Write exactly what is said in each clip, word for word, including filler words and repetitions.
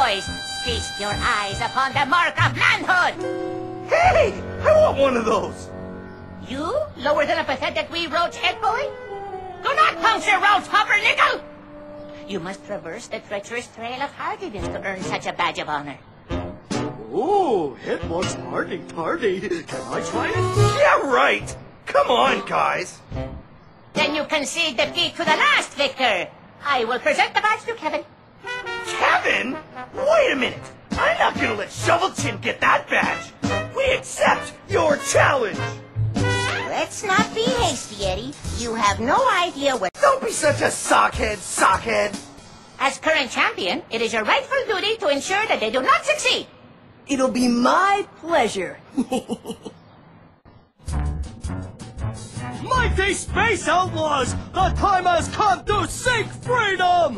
boys. Feast your eyes upon the mark of manhood. Hey! I want one of those! You, lower than a pathetic wee roach head boy? Do not puncture roach, pumpernickel! You must traverse the treacherous trail of hardiness to earn such a badge of honor. Oh, it looks hardy tardy. Can I try it? Yeah, right! Come on, guys! Then you concede defeat to the last victor. I will present the badge to Kevin. Kevin? Wait a minute! I'm not gonna let Shovel Chin get that badge! We accept your challenge! Let's not be hasty, Eddie. You have no idea what... Don't be such a sockhead, sockhead! As current champion, it is your rightful duty to ensure that they do not succeed. It'll be my pleasure. Mighty Space Outlaws! The time has come to seek freedom!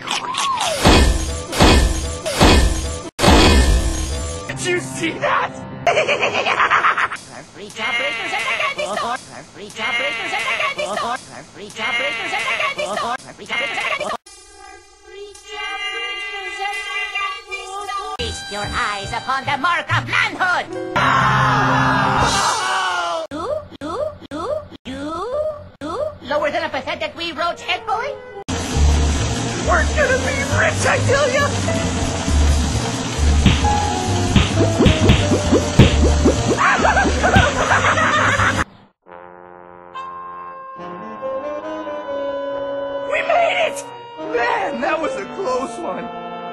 Did you see that? Our free trap breakers at the candy store! Our free trap breakers at the candy store! Our free trap breakers at the candy store! Our free trap breakers at the candy store! Free trap breakers at the candy store! Feast your eyes upon the mark of manhood! You, you, you, you, you, lower than a pathetic wee roach head boy? We're gonna be rich, I tell ya! We made it! Man, that was a close one.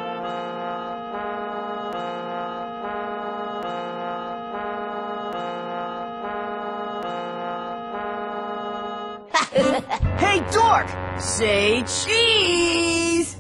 Hey, dork! Say cheese!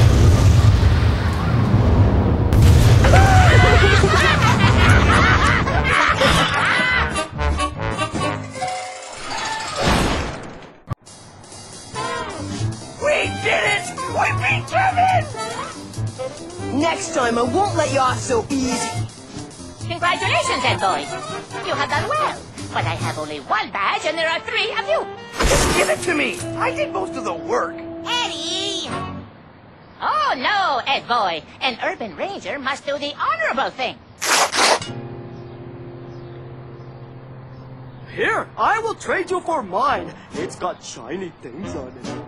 We did it! We beat Kevin! Next time I won't let you off so easy. Congratulations, Ed boy. You have done well. But I have only one badge and there are three of you. Give it to me! I did most of the work. Eddie! Oh, no, Ed boy. An urban ranger must do the honorable thing. Here, I will trade you for mine. It's got shiny things on it.